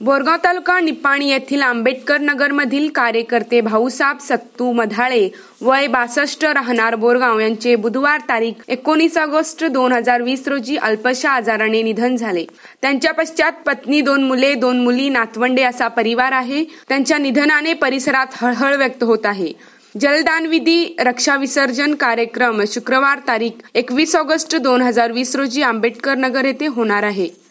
बोरगाव तालुका निपाणी येथील आंबेडकर नगरमधील कार्यकर्ते भाऊसाहेब सत्तू मधाळे वय 62 राहणार बोरगाव यांचे बुधवार तारीख 19 ऑगस्ट 2020 रोजी अल्पशा आजाराने निधन झाले। त्यांच्या पश्चात पत्नी, 2 मुले, 2 मुली, नातवंडे असा परिवार आहे। त्यांच्या निधनाने परिसरात हळहळ व्यक्त होत आहे। जलदान विधी रक्षा विसर्जन कार्यक्रम शुक्रवार तारीख 21 ऑगस्ट 2020 रोजी आंबेडकर नगर येथे होणार आहे।